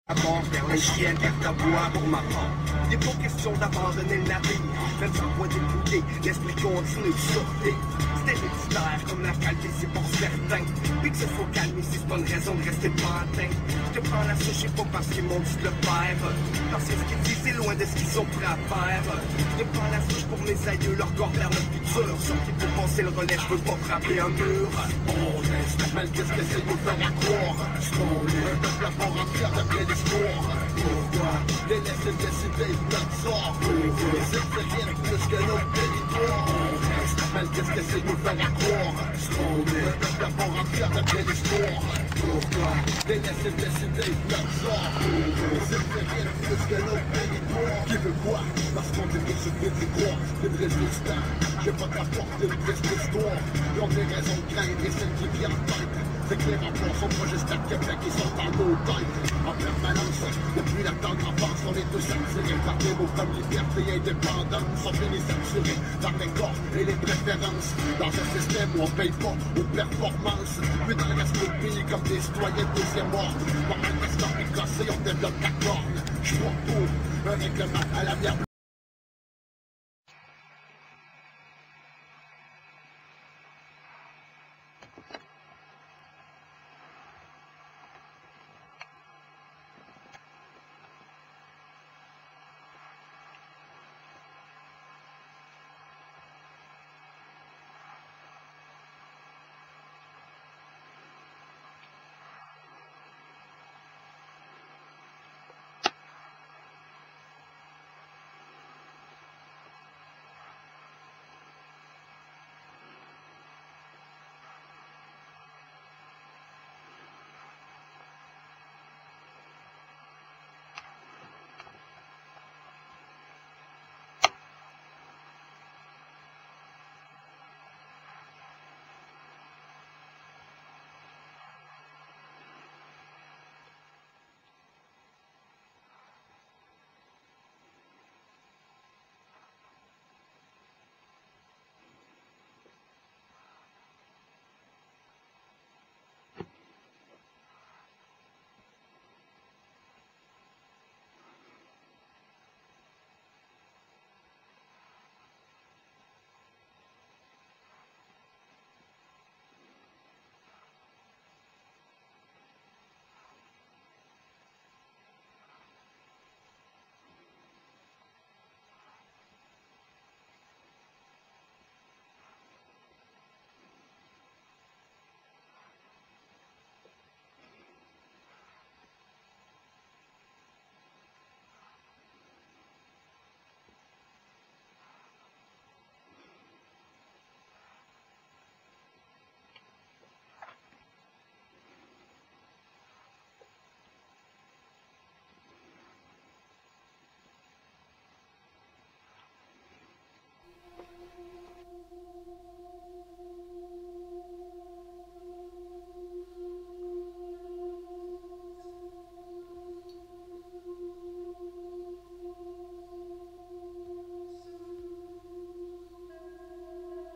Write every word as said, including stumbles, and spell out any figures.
À bord vers les chiennes, vers ta bois pour ma part. Il n'est pas question d'abandonner le navire, même sans point débouillé, l'esprit continue de sauter. C'est héréditaire comme la calvitie pour certains. Puis que se faut calmer si c'est pas une raison de rester pantin. Je te prends la souche, pas parce qu'ils m'ont dit de le faire. Parce que ce qu'ils disent, c'est loin de ce qu'ils sont prêts à faire. Je te prends la souche pour mes aïeux, leur corps vers le futur. Sorti pour penser le relais, je veux pas frapper un mur. On reste mal, qu'est-ce que c'est nous faire à croire? Ce qu'on est, un peuple à part entière d'après l'histoire. Pourquoi les laisser décider de notre sort? Pourquoi c'est rien de plus que nos territoires? On reste mal, qu'est-ce que c'est nous faire à croire? Ce qu'on est, un peuple à part entière d'après l'histoire. Pourquoi les laisser décider de notre sort? Pourquoi c'est rien de plus que nos territoires? Qui veut quoi? Parce qu'on est tous une petite croix, une résistance. Je vais pas t'apporter une triste histoire. Ils ont des raisons de craindre et celles qui viennent en tête. C'est que les rapports sont pas juste à Québec, ils sont dans nos têtes. En permanence, depuis la tendre enfance, on est tous attirés par des mots comme liberté et indépendance. Sont finis censurés par les corps et les préférences. Dans un système où on paye pas aux performances. Puis dans le reste du pays comme des citoyens de deuxième ordre. Par un instant picossé, on développe la corne. J'suis pas pour un règlement à la mienne